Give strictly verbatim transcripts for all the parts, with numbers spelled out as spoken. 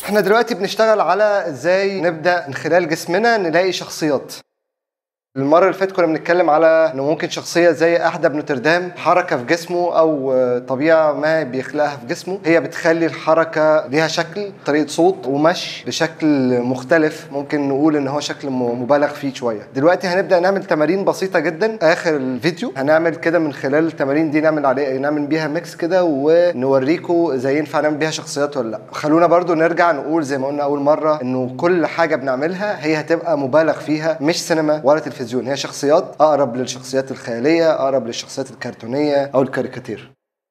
احنا دلوقتي بنشتغل على ازاي نبدأ من خلال جسمنا نلاقي شخصيات. المرة اللي فاتت كنا بنتكلم على انه ممكن شخصية زي أحدى بنوتردام حركة في جسمه أو طبيعة ما بيخلقها في جسمه هي بتخلي الحركة ليها شكل، طريقة صوت ومشي بشكل مختلف، ممكن نقول ان هو شكل مبالغ فيه شوية. دلوقتي هنبدأ نعمل تمارين بسيطة جدا. آخر الفيديو هنعمل كده من خلال التمارين دي نعمل عليه نعمل بيها ميكس كده ونوريكم ازاي ينفع نعمل بيها شخصيات ولا لا. خلونا برضو نرجع نقول زي ما قلنا أول مرة انه كل حاجة بنعملها هي هتبقى مبالغ فيها، مش سينما ولا تلفزيون، هي شخصيات اقرب للشخصيات الخياليه، اقرب للشخصيات الكرتونيه او الكاريكاتير.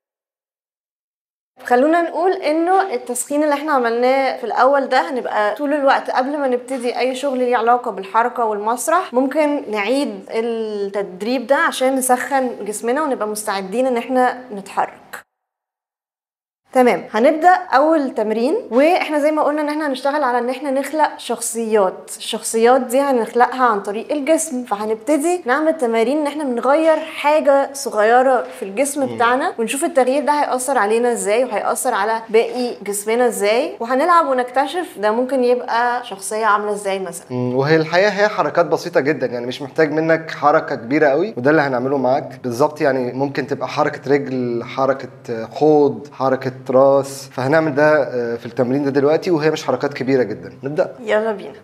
خلونا نقول انه التسخين اللي احنا عملناه في الاول ده هنبقى طول الوقت قبل ما نبتدي اي شغل ليه علاقه بالحركه والمسرح. ممكن نعيد التدريب ده عشان نسخن جسمنا ونبقى مستعدين ان احنا نتحرك. تمام، هنبدأ أول تمرين، وإحنا زي ما قلنا إن إحنا هنشتغل على إن إحنا نخلق شخصيات. الشخصيات دي هنخلقها عن طريق الجسم، فهنبتدي نعمل تمارين إن إحنا بنغير حاجة صغيرة في الجسم بتاعنا ونشوف التغيير ده هيأثر علينا إزاي وهيأثر على باقي جسمنا إزاي، وهنلعب ونكتشف ده ممكن يبقى شخصية عاملة إزاي مثلا. وهي الحقيقة هي حركات بسيطة جدا، يعني مش محتاج منك حركة كبيرة قوي، وده اللي هنعمله معاك بالظبط. يعني ممكن تبقى حركة رجل، حركة حوض، حركة راس، فهنعمل ده في التمرين ده دلوقتي، وهي مش حركات كبيرة جدا. نبدأ. يلا بينا.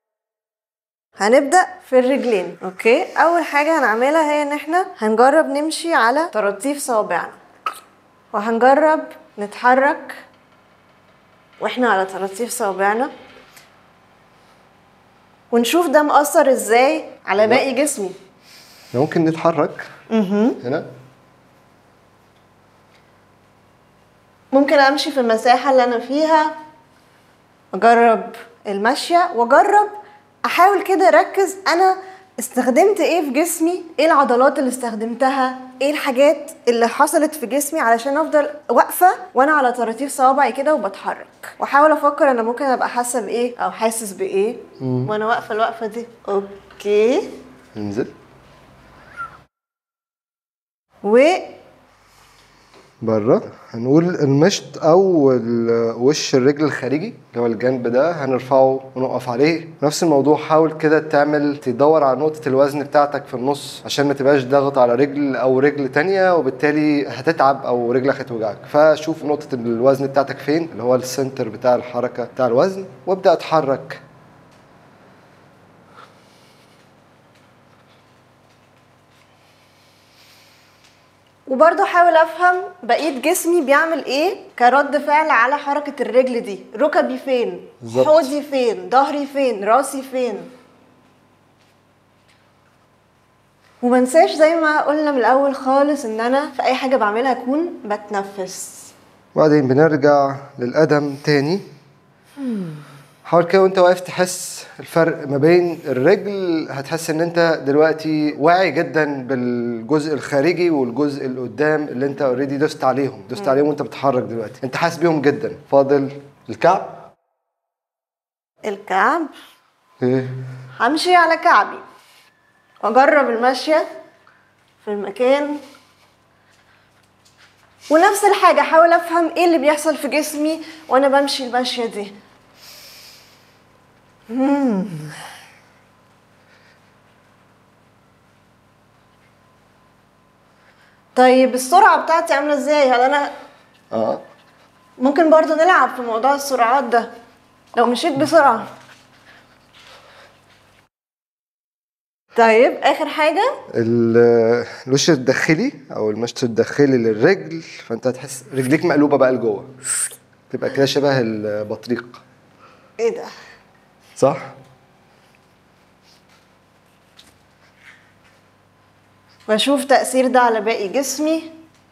هنبدأ في الرجلين. اوكي، اول حاجة هنعملها هي ان احنا هنجرب نمشي على طراطيف صوابعنا، وهنجرب نتحرك واحنا على طراطيف صوابعنا، ونشوف ده مأثر ازاي على باقي جسمي. ممكن نتحرك اها هنا، ممكن امشي في المساحة اللي انا فيها، اجرب المشية واجرب احاول كده اركز انا استخدمت ايه في جسمي، ايه العضلات اللي استخدمتها، ايه الحاجات اللي حصلت في جسمي علشان افضل واقفة وانا على طراطيف صوابعي كده وبتحرك، واحاول افكر انا ممكن ابقى حاسة بايه او حاسس بايه مم. وانا واقفة الوقفة دي. اوكي، انزل و بره. هنقول المشط او وش الرجل الخارجي اللي هو الجنب ده هنرفعه ونقف عليه. نفس الموضوع، حاول كده تعمل تدور على نقطة الوزن بتاعتك في النص عشان ما تبقاش ضاغط على رجل او رجل تانية وبالتالي هتتعب او رجلك هتوجعك. فشوف نقطة الوزن بتاعتك فين، اللي هو السنتر بتاع الحركة بتاع الوزن، وابدأ اتحرك. وبرضه حاول افهم بقية جسمي بيعمل ايه كرد فعل على حركة الرجل دي. ركبي فين؟ بالظبط. حوضي فين؟ ظهري فين؟ راسي فين؟ ومنساش زي ما قلنا من الاول خالص ان انا في اي حاجة بعملها اكون بتنفس. وبعدين بنرجع للقدم تاني. حاول كده وانت واقف تحس الفرق ما بين الرجل. هتحس ان انت دلوقتي واعي جدا بالجزء الخارجي والجزء اللي قدام اللي انت اوريدي دوست عليهم دوست عليهم وانت بتتحرك دلوقتي، انت حاسس بيهم جدا. فاضل الكعب. الكعب ايه، همشي على كعبي واجرب المشية في المكان، ونفس الحاجة حاول افهم ايه اللي بيحصل في جسمي وانا بمشي المشية دي. مم. طيب السرعة بتاعتي عاملة ازاي؟ هل انا اه ممكن برضو نلعب في موضوع السرعات ده لو مشيت بسرعة؟ طيب اخر حاجة الوش الداخلي او المشط الداخلي للرجل، فانت هتحس رجليك مقلوبة بقى لجوه، تبقى كده شبه البطريق. ايه ده؟ صح؟ بشوف تأثير ده على باقي جسمي.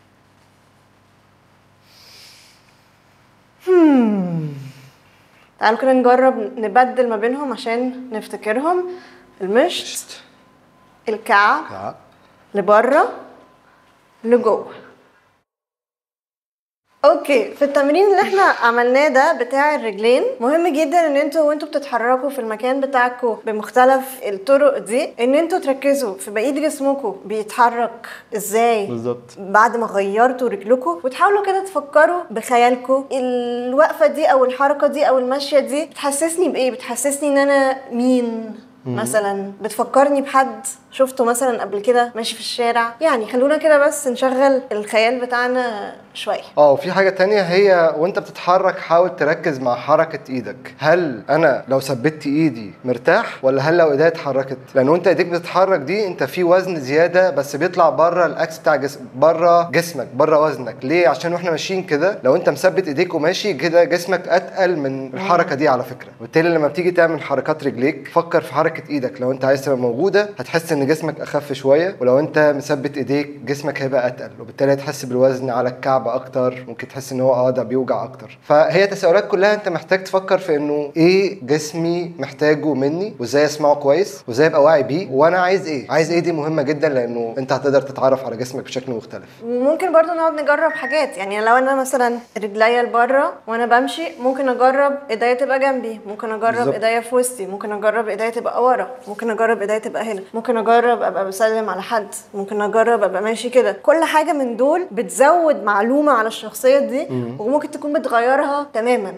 هم. تعالوا كده نجرب نبدل ما بينهم عشان نفتكرهم. المشط، الكعب، كعب، لبره، لجوه. اوكي، في التمرين اللي احنا عملناه ده بتاع الرجلين مهم جدا ان انتوا وانتوا بتتحركوا في المكان بتاعكم بمختلف الطرق دي ان انتوا تركزوا في بقيه جسمكم بيتحرك ازاي بالظبط. بعد ما غيرتوا رجلكم، وتحاولوا كده تفكروا بخيالكم الوقفه دي او الحركه دي او المشيه دي بتحسسني بايه، بتحسسني ان انا مين مثلا، بتفكرني بحد شفته مثلا قبل كده ماشي في الشارع. يعني خلونا كده بس نشغل الخيال بتاعنا شويه. اه وفي حاجة تانية، هي وانت بتتحرك حاول تركز مع حركة ايدك. هل انا لو ثبت ايدي مرتاح، ولا هل لو ايديا اتحركت؟ لان وانت ايديك بتتحرك دي انت في وزن زيادة بس بيطلع بره الاكس بتاع جسم، بره جسمك، بره وزنك. ليه؟ عشان واحنا ماشيين كده لو انت مثبت ايديك وماشي كده جسمك اتقل من الحركة دي على فكرة. وبالتالي لما بتيجي تعمل حركات رجليك فكر في حركة ايدك. لو انت عايز تبقى موجودة هتحس ان جسمك اخف شوية، ولو انت مثبت ايديك جسمك هيبقى اتقل، وبالتالي هتحس بالوزن على الكعب اكتر، ممكن تحس ان هو اه ده بيوجع اكتر. فهي تساؤلات كلها انت محتاج تفكر في انه ايه جسمي محتاجه مني، وازاي اسمعه كويس، وازاي ابقى واعي بيه، وانا عايز ايه. عايز ايه دي مهمة جدا، لانه انت هتقدر تتعرف على جسمك بشكل مختلف. وممكن برضو نقعد نجرب حاجات. يعني لو انا مثلا رجليا لبره وانا بمشي ممكن اجرب ايديا تبقى جنبي، ممكن اجرب بالظبط. ايديا في وسطي، ممكن اجرب ايديا تبقى ورا، ممكن اجرب ايديا تبقى هنا، ممكن اجرب ابقى بسلم على حد، ممكن اجرب ابقى ماشي كده. كل حاجه من دول بتزود معلومه على الشخصيه دي وممكن تكون بتغيرها تماما.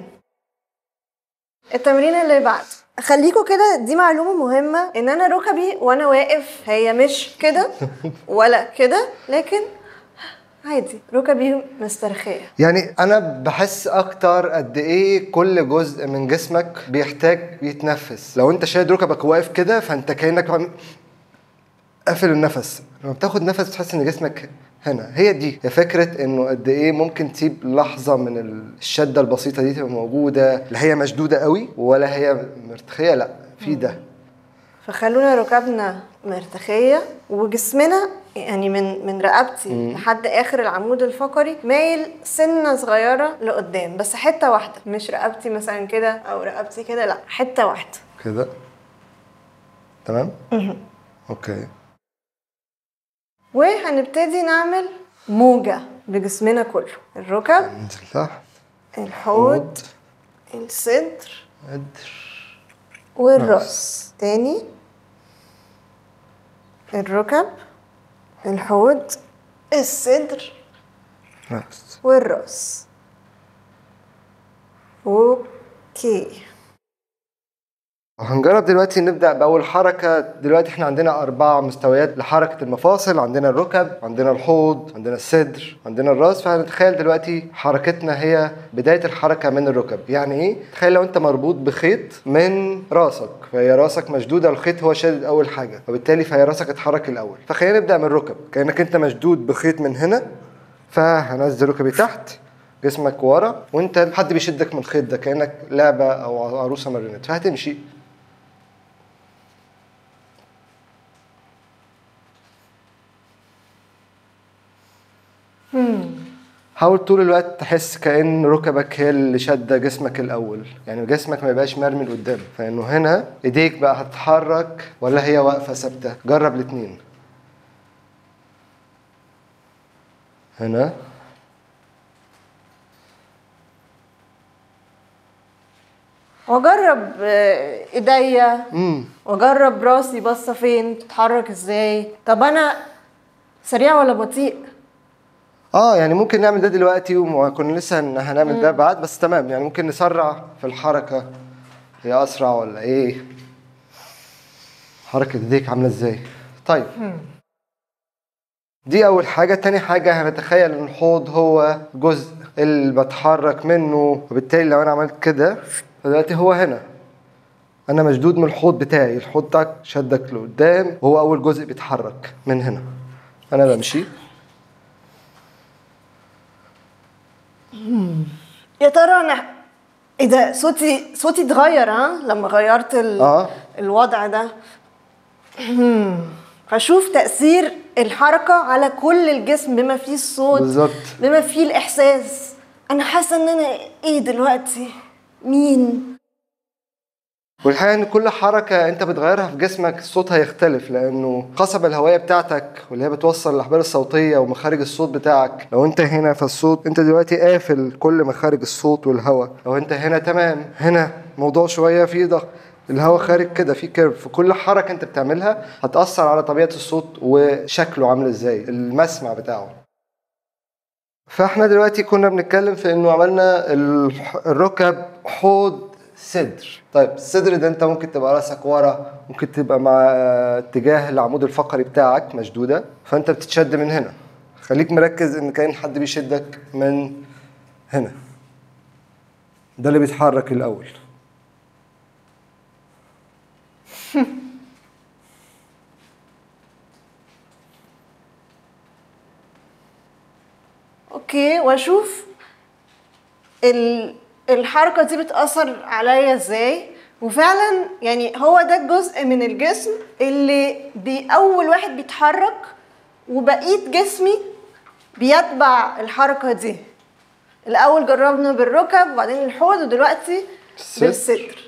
التمرين اللي بعد خليكوا كده، دي معلومه مهمه، ان انا ركبي وانا واقف هي مش كده ولا كده، لكن عادي ركبي مسترخيه. يعني انا بحس اكتر قد ايه كل جزء من جسمك بيحتاج يتنفس. لو انت شايل ركبك واقف كده فانت كانك عم- قافل النفس. لما بتاخد نفس بتحس ان جسمك هنا. هي دي هي فكره انه قد ايه ممكن تسيب لحظه من الشده البسيطه دي تبقى موجوده، لا هي مشدوده قوي ولا هي مرتخيه، لا في ده. فخلونا ركبنا مرتخيه وجسمنا يعني من من رقبتي مم. لحد اخر العمود الفقري مايل سنه صغيره لقدام، بس حته واحده، مش رقبتي مثلا كده او رقبتي كده، لا حته واحده كده تمام. اوكي. وهنبتدي نعمل موجه بجسمنا كله، الركب، انزل تحت، الحوض، الصدر، قدر، والراس. تاني، الركب، الحوض، الصدر، راس. والراس. اوكي، هنجرب دلوقتي نبدأ بأول حركة. دلوقتي احنا عندنا أربع مستويات لحركة المفاصل، عندنا الركب، عندنا الحوض، عندنا الصدر، عندنا الراس. فهنتخيل دلوقتي حركتنا هي بداية الحركة من الركب. يعني ايه؟ تخيل لو انت مربوط بخيط من راسك، فهي راسك مشدودة، الخيط هو شادد أول حاجة، وبالتالي فهي راسك اتحرك الأول. فخلينا نبدأ من الركب، كأنك انت مشدود بخيط من هنا، فهنزل ركبي تحت، جسمك ورا، وانت حد بيشدك من الخيط ده كأنك لعبة أو عروسة ماريونيت، فهتمشي. حاول طول الوقت تحس كأن ركبك هي اللي شادة جسمك الأول، يعني جسمك ما يبقاش مرمي لقدام. فإنه هنا إيديك بقى هتتحرك ولا هي واقفة ثابتة؟ جرب الاتنين. هنا واجرب آه، ايديا، امم واجرب راسي باصه فين، تتحرك ازاي. طب انا سريع ولا بطيء؟ اه يعني ممكن نعمل ده دلوقتي، وكنا لسه هن- هنعمل ده بعد، بس تمام. يعني ممكن نسرع في الحركة، هي أسرع ولا إيه؟ حركة إيديك عاملة إزاي؟ طيب دي أول حاجة. تاني حاجة هنتخيل إن الحوض هو جزء اللي بتحرك منه، وبالتالي لو أنا عملت كده فدلوقتي هو هنا أنا مشدود من الحوض بتاعي. الحوض بتاعك شدك لقدام وهو أول جزء بيتحرك من هنا. أنا بمشي. يا ترى انا ايه ده؟ صوتي صوتي اتغير ها لما غيرت ال... آه. الوضع ده. فشوف تأثير الحركة على كل الجسم بما فيه الصوت، بالظبط. بما فيه الإحساس. أنا حاسة إن أنا إيه دلوقتي؟ مين؟ والحقيقه ان كل حركه انت بتغيرها في جسمك الصوت هيختلف، لانه القصبه الهوائيه بتاعتك واللي هي بتوصل الاحبال الصوتيه ومخارج الصوت بتاعك، لو انت هنا فالصوت انت دلوقتي قافل كل مخارج الصوت والهواء، لو انت هنا تمام، هنا موضوع شويه فيه ضغط، الهواء خارج كده في كيرف، فكل حركه انت بتعملها هتاثر على طبيعه الصوت وشكله عامل ازاي، المسمع بتاعه. فاحنا دلوقتي كنا بنتكلم في انه عملنا الركب، حوض، صدر. طيب الصدر ده انت ممكن تبقى راسك ورا، ممكن تبقى مع اتجاه العمود الفقري بتاعك مشدوده، فانت بتتشد من هنا. خليك مركز ان كان حد بيشدك من هنا، ده اللي بيتحرك الاول. اوكي، واشوف الحركه دي بتاثر عليا ازاي. وفعلا يعني هو ده الجزء من الجسم اللي بي اول واحد بيتحرك وبقيه جسمي بيتبع الحركه دي. الاول جربنا بالركب وبعدين الحوض ودلوقتي بالصدر.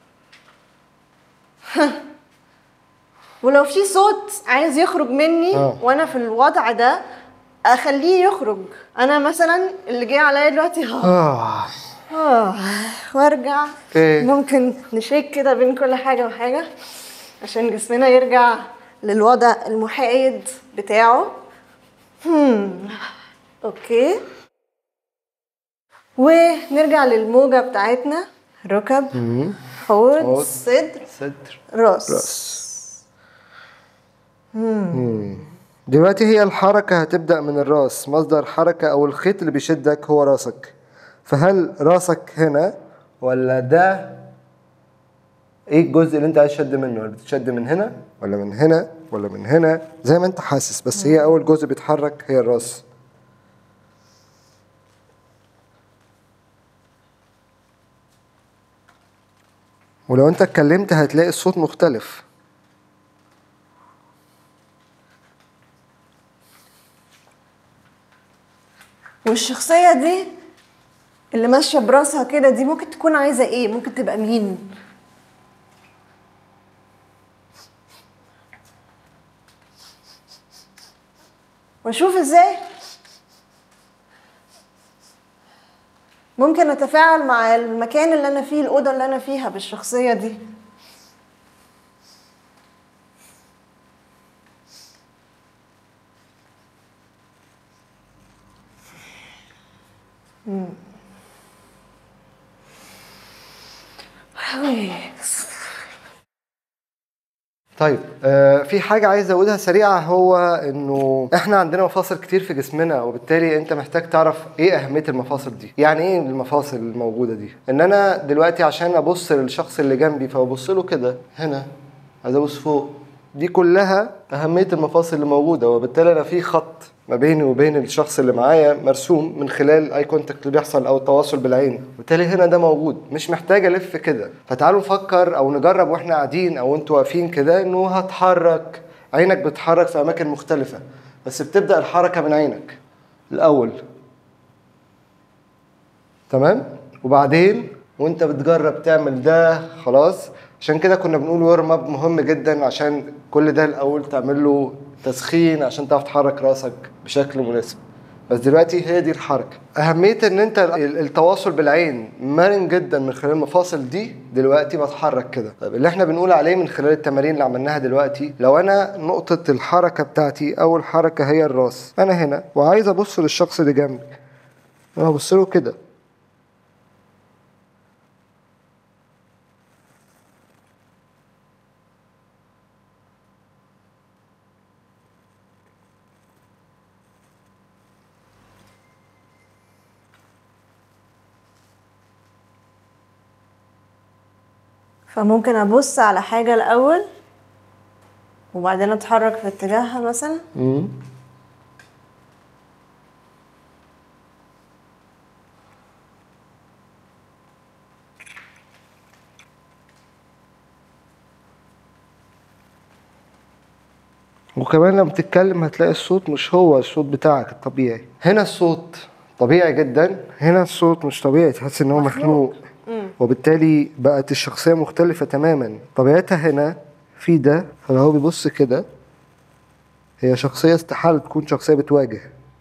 ولو في صوت عايز يخرج مني آه. وانا في الوضع ده اخليه يخرج. انا مثلا اللي جاي عليا دلوقتي ها اه وارجع. إيه؟ ممكن نشيك كده بين كل حاجه وحاجه عشان جسمنا يرجع للوضع المحايد بتاعه. هم. اوكي، ونرجع للموجه بتاعتنا. ركب، حوض، صدر، صدر، راس, راس. مم. دلوقتي هي الحركة هتبدأ من الراس، مصدر حركة أو الخيط اللي بيشدك هو راسك. فهل راسك هنا ولا ده؟ ايه الجزء اللي انت عايز تشد منه؟ ولا بتشد من هنا ولا من هنا ولا من هنا؟ زي ما انت حاسس، بس هي أول جزء بيتحرك هي الراس. ولو انت اتكلمت هتلاقي الصوت مختلف. والشخصية دي اللي ماشية براسها كده دي ممكن تكون عايزة ايه؟ ممكن تبقى مين؟ واشوف ازاي ممكن اتفاعل مع المكان اللي انا فيه، الأوضة اللي انا فيها، بالشخصية دي. مم. طيب آه في حاجة عايز أقولها سريعة، هو إنه إحنا عندنا مفاصل كتير في جسمنا، وبالتالي أنت محتاج تعرف إيه أهمية المفاصل دي. يعني إيه المفاصل الموجودة دي؟ إن أنا دلوقتي عشان أبص للشخص اللي جنبي فببص له كده هنا، عايز أبص فوق، دي كلها أهمية المفاصل اللي موجودة. وبالتالي أنا في خط ما بيني وبين الشخص اللي معايا مرسوم من خلال اي كونتاكت اللي بيحصل او التواصل بالعين، وبالتالي هنا ده موجود، مش محتاج الف كده. فتعالوا نفكر او نجرب واحنا قاعدين او انتوا واقفين كده، انه هتحرك عينك، بتتحرك في اماكن مختلفه، بس بتبدا الحركه من عينك الاول، تمام؟ وبعدين وانت بتجرب تعمل ده خلاص. عشان كده كنا بنقول ورم اب مهم جدا، عشان كل ده الاول تعمل له تسخين عشان تعرف تحرك راسك بشكل مناسب. بس دلوقتي هي دي الحركه. اهميه ان انت التواصل بالعين مرن جدا من خلال المفاصل دي. دلوقتي بتحرك كده. طيب اللي احنا بنقول عليه من خلال التمارين اللي عملناها دلوقتي، لو انا نقطه الحركه بتاعتي اول حركه هي الراس، انا هنا وعايز ابص للشخص اللي جنبي، انا هبص له كده. فممكن ابص على حاجة الاول وبعدين اتحرك في اتجاهها مثلا. امم وكمان لما تتكلم هتلاقي الصوت مش هو الصوت بتاعك الطبيعي. هنا الصوت طبيعي جدا، هنا الصوت مش طبيعي، تحس ان هو مخلوق. امم وبالتالي بقت الشخصيه مختلفه تماما. طبيعتها هنا في ده، فلو هو بيبص كده هي شخصيه استحاله تكون شخصيه بتواجه.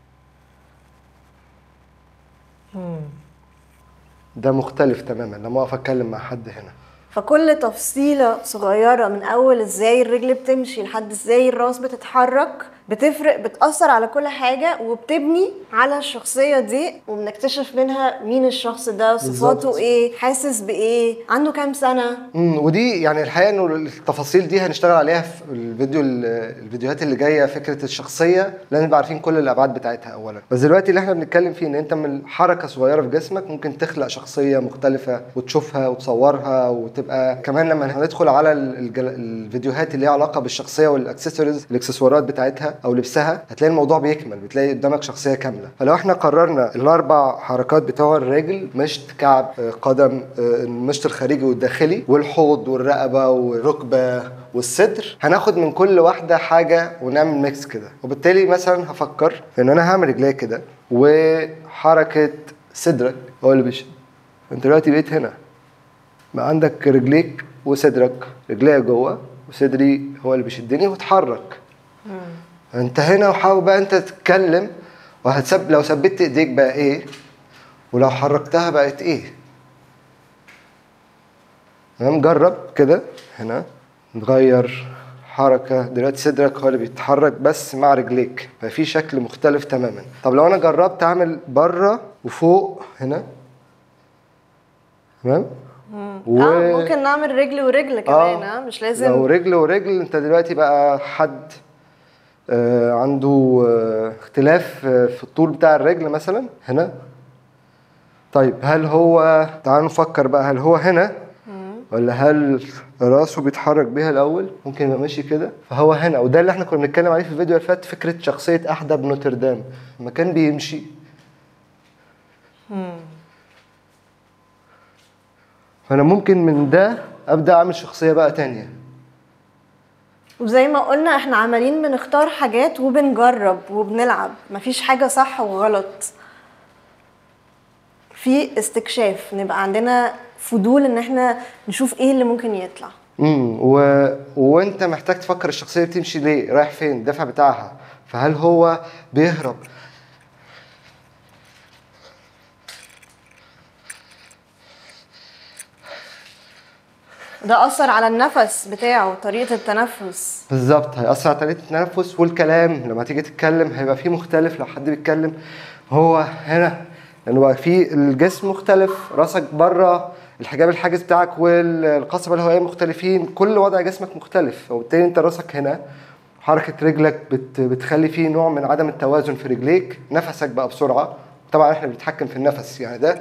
ده مختلف تماما لما اقف اتكلم مع حد هنا. فكل تفصيلة صغيرة من أول إزاي الرجل بتمشي لحد إزاي الراس بتتحرك بتفرق، بتأثر على كل حاجة وبتبني على الشخصية دي، وبنكتشف منها مين الشخص ده، صفاته بالظبط. إيه، حاسس بإيه، عنده كام سنة. امم ودي يعني الحقيقه انه التفاصيل دي هنشتغل عليها في الفيديو الفيديوهات اللي جايه. فكره الشخصيه لازم نبقى عارفين كل الابعاد بتاعتها اولا، بس دلوقتي اللي احنا بنتكلم فيه ان انت من حركه صغيره في جسمك ممكن تخلق شخصيه مختلفه وتشوفها وتصورها، وتبقى كمان لما هندخل على الجل... الفيديوهات اللي ليها علاقه بالشخصيه والاكسسوارز الاكسسوارات بتاعتها او لبسها، هتلاقي الموضوع بيكمل، بتلاقي قدامك شخصيه كامله. فلو احنا قررنا الاربع حركات بتوع الراجل، مشط، كعب، قدم، المشط الخارجي والداخلي والحوض والرقبه والركبه والصدر، هناخد من كل واحده حاجه ونعمل ميكس كده. وبالتالي مثلا هفكر ان انا هعمل رجلي كده وحركه صدرك هو اللي بيشد. انت دلوقتي بقيت هنا بقى عندك رجليك وصدرك، رجليا جوه وصدري هو اللي بيشدني وتحرك. انت هنا وحاول بقى انت تتكلم، وهتسب لو ثبت ايديك بقى ايه، ولو حركتها بقت ايه. تمام، جرب كده هنا نغير حركة. دلوقتي صدرك هو اللي بيتحرك بس مع رجليك، ففي شكل مختلف تماما. طب لو انا جربت اعمل بره وفوق هنا، تمام، و... اه ممكن نعمل رجل ورجل كمان. اه مش لازم لو رجل ورجل. انت دلوقتي بقى حد آه عنده آه اختلاف آه في الطول بتاع الرجل مثلا هنا. طيب هل هو، تعالوا نفكر بقى، هل هو هنا ولا هل راسه بيتحرك بيها الاول؟ ممكن يبقى ماشي كده فهو هنا. وده اللي احنا كنا بنتكلم عليه في الفيديو اللي فات، فكره شخصيه احدى بنوتردام لما كان بيمشي. فانا ممكن من ده ابدا اعمل شخصيه بقى تانية. وزي ما قلنا احنا عمالين بنختار حاجات وبنجرب وبنلعب، مفيش حاجه صح وغلط، في استكشاف، نبقى عندنا فضول ان احنا نشوف ايه اللي ممكن يطلع. امم و... وانت محتاج تفكر الشخصيه بتمشي ليه، رايح فين، الدافع بتاعها. فهل هو بيهرب، ده اثر على النفس بتاعه، طريقه التنفس. بالظبط، هيأثر على طريقه التنفس والكلام. لما تيجي تتكلم هيبقى فيه مختلف. لو حد بيتكلم هو هنا لانه بقى في الجسم مختلف، راسك بره، الحجاب الحاجز بتاعك والقصبه الهوائيه مختلفين، كل وضع جسمك مختلف. وبالتالي انت راسك هنا، حركه رجلك بت بتخلي فيه نوع من عدم التوازن في رجليك، نفسك بقى بسرعه. طبعا احنا بنتحكم في النفس يعني ده.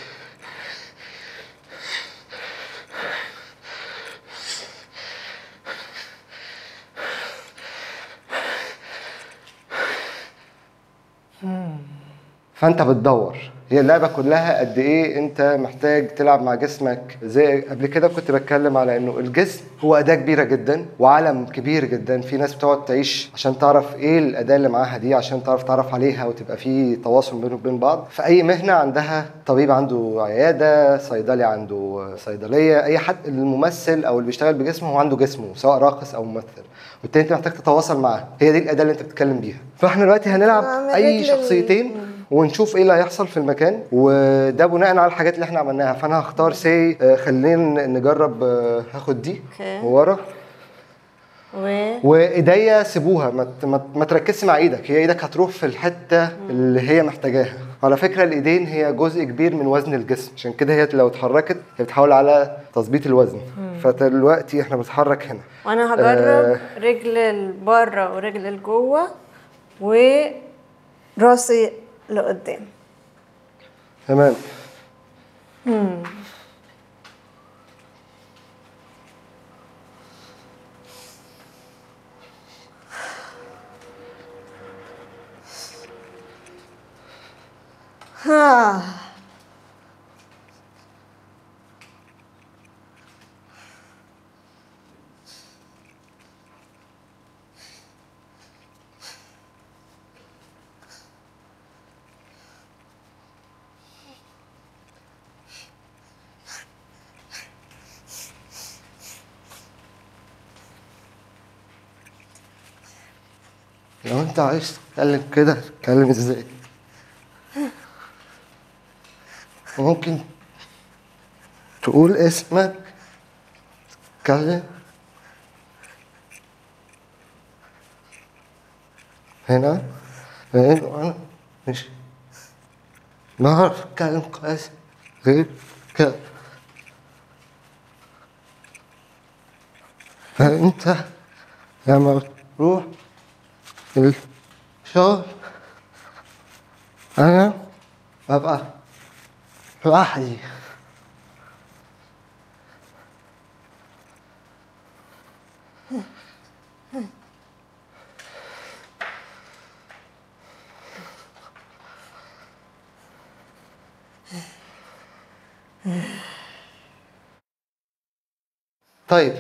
فانت بتدور، هي اللعبه كلها قد ايه انت محتاج تلعب مع جسمك. زي قبل كده كنت بتكلم على انه الجسم هو اداه كبيره جدا وعالم كبير جدا. في ناس بتقعد تعيش عشان تعرف ايه الاداه اللي معاها دي، عشان تعرف تعرف عليها وتبقى في تواصل بينهم وبين بعض. في اي مهنه عندها طبيب عنده عياده، صيدلي عنده صيدليه، اي حد الممثل او اللي بيشتغل بجسمه هو عنده جسمه، سواء راقص او ممثل. وبالتالي انت محتاج تتواصل معاه، هي دي الاداه اللي انت بتتكلم بيها. فاحنا دلوقتي هنلعب اي شخصيتين ونشوف ايه اللي هيحصل في المكان، وده بناء على الحاجات اللي احنا عملناها. فانا هختار سي آه خلينا نجرب. آه هاخد دي ورا و... وايديا سيبوها، ما ما, ما تركزش مع ايدك، هي ايدك هتروح في الحته اللي هي محتاجاها. على فكره الايدين هي جزء كبير من وزن الجسم، عشان كده هي لو اتحركت هي بتحاول على تظبيط الوزن. فدلوقتي احنا بنتحرك هنا. وانا هجرب آه رجل لبره ورجل لجوه وراسي لقدام. تمام. امم ها لو انت عايز تتكلم كده تتكلم ازاي؟ ممكن تقول اسمك، تتكلم هنا، فاهم؟ وانا مش بعرف اتكلم كويس غير كده. فانت لما تروح الشغل انا ببقى لوحدي. طيب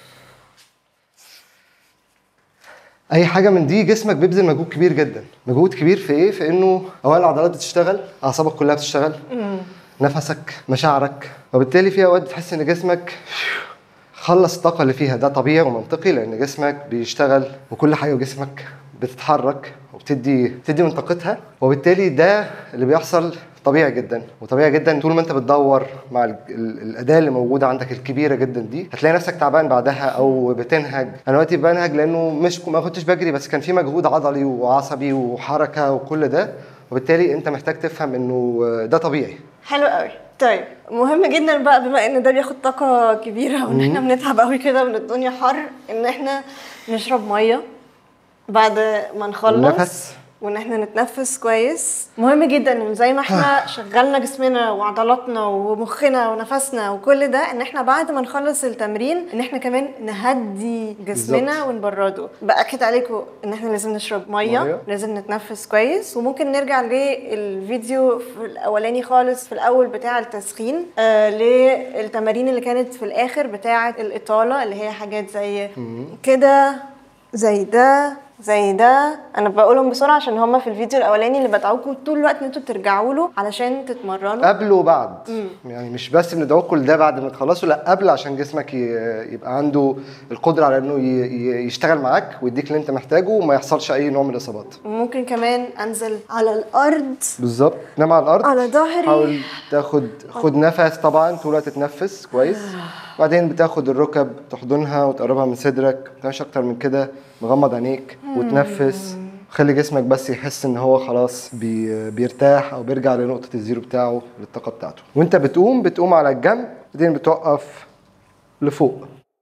اي حاجه من دي جسمك بيبذل مجهود كبير جدا. مجهود كبير في ايه؟ في انه اولا العضلات بتشتغل، اعصابك كلها بتشتغل، نفسك، مشاعرك، وبالتالي في اوقات بتحس ان جسمك خلص الطاقه اللي فيها. ده طبيعي ومنطقي لان جسمك بيشتغل وكل حاجه جسمك بتتحرك وبتدي بتدي من طاقتها، وبالتالي ده اللي بيحصل طبيعي جدا. وطبيعي جدا طول ما انت بتدور مع ال ال الاداه اللي موجوده عندك الكبيره جدا دي هتلاقي نفسك تعبان بعدها او بتنهج. انا دلوقتي بنهج لانه مش ما كنتش بجري، بس كان في مجهود عضلي وعصبي وحركه وكل ده، وبالتالي انت محتاج تفهم انه ده طبيعي. حلو قوي. طيب مهم جدا بقى بما ان ده بياخد طاقه كبيره وان احنا بنتعب قوي كده وان الدنيا حر، ان احنا نشرب ميه بعد ما نخلص نفس، وان احنا نتنفس كويس. مهم جدا ان زي ما احنا شغلنا جسمنا وعضلاتنا ومخنا ونفسنا وكل ده، ان احنا بعد ما نخلص التمرين ان احنا كمان نهدي جسمنا بالزبط. ونبرده. باكد عليكم ان احنا لازم نشرب ميه, مية. لازم نتنفس كويس. وممكن نرجع للفيديو في الاولاني خالص في الاول بتاع التسخين آه للتمارين اللي كانت في الاخر بتاعه الاطاله، اللي هي حاجات زي كده، زي ده، زي ده. انا بقولهم بسرعه عشان هما في الفيديو الاولاني اللي بدعوكم طول الوقت ان انتوا ترجعوا له علشان تتمرنوا قبل وبعد. مم. يعني مش بس بندعوكم لده بعد ما تخلصوا، لا قبل، عشان جسمك يبقى عنده القدره على انه يشتغل معاك ويديك اللي انت محتاجه وما يحصلش اي نوع من الاصابات. ممكن كمان انزل على الارض بالظبط، نام على الارض على ظهري، حاول تاخد خد نفس طبعا طول الوقت، تتنفس كويس. بعدين بتاخد الركب تحضنها وتقربها من صدرك، مش اكتر من كده. مغمض عينيك وتنفس، خلي جسمك بس يحس ان هو خلاص بي بيرتاح او بيرجع لنقطه الزيرو بتاعه، للطاقه بتاعته. وانت بتقوم بتقوم على الجنب، بعدين بتوقف لفوق.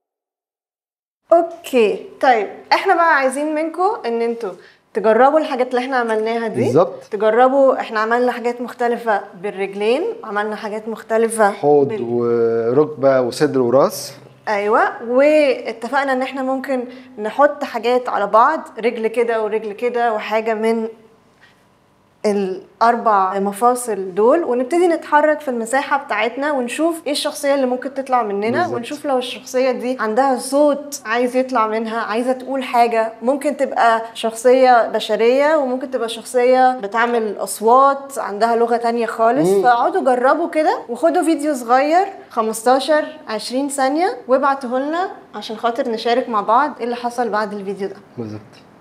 اوكي. طيب احنا بقى عايزين منكم ان انتوا تجربوا الحاجات اللي احنا عملناها دي. بالظبط. تجربوا، احنا عملنا حاجات مختلفه بالرجلين، عملنا حاجات مختلفه حوض بال... وركبه وصدر وراس. ايوه. واتفقنا ان احنا ممكن نحط حاجات على بعض، رجل كده ورجل كده وحاجه من الاربع مفاصل دول، ونبتدي نتحرك في المساحه بتاعتنا ونشوف ايه الشخصيه اللي ممكن تطلع مننا. بالزبط. ونشوف لو الشخصيه دي عندها صوت عايز يطلع منها، عايزه تقول حاجه. ممكن تبقى شخصيه بشريه وممكن تبقى شخصيه بتعمل اصوات عندها لغه تانية خالص. فاقعدوا جربوا كده وخدوا فيديو صغير خمستاشر عشرين ثانيه وابعتوه لنا عشان خاطر نشارك مع بعض ايه اللي حصل بعد الفيديو ده. بالظبط.